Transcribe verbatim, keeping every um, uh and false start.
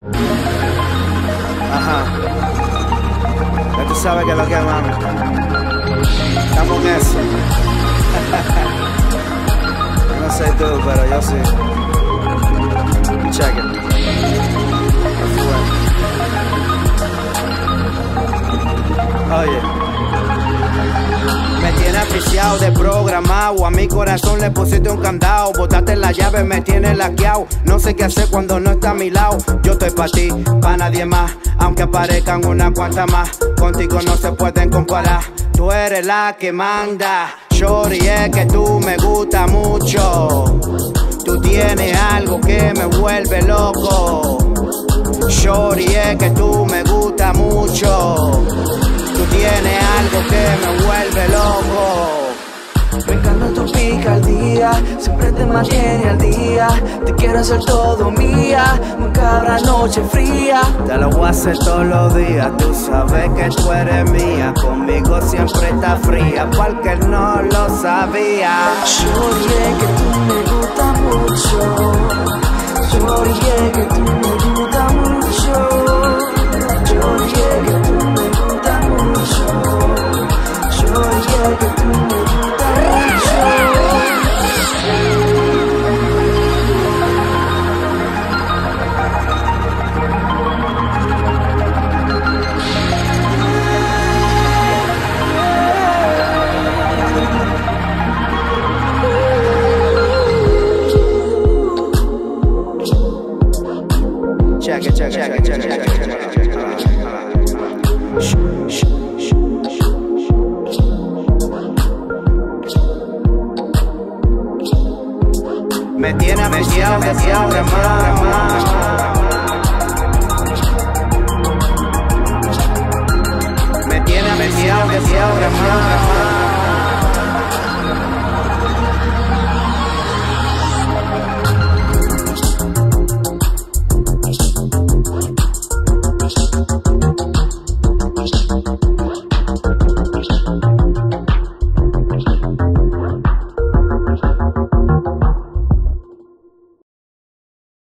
Ajá. Ya tú sabes que es lo que, mami. Estamos en eso. No sé tú, pero yo sí. Check it. Oye, me tiene aficiado de programado. A mi corazón le pusiste un candado. Botaste la llave, me tiene laqueado. No sé qué hacer cuando no está a mi lado. Yo estoy pa' ti, pa' nadie más. Aunque aparezcan una cuanta más, contigo no se pueden comparar. Tú eres la que manda. Shorty, es que tú me gusta mucho. Tú tienes algo que me vuelve loco. Shorty, es que tú me gusta mucho. Tú tienes algo que me vuelve loco. Me encanta tu picardía, siempre te mantiene al día. Te quiero hacer todo mía, nunca habrá noche fría. Te lo voy a hacer todos los días, tú sabes que tú eres mía. Conmigo siempre está fría, porque no lo sabía. Shorty, es que tú me gusta mucho. Shorty, es que tú me gusta mucho. Shorty, es que tú me gusta mucho. Shorty, es que tú me gusta mucho. Check it, check it, check it, check it, check it, check it, check it. Me tiene aficiado, aficiado, más. Me tiene aficiado, aficiado, más.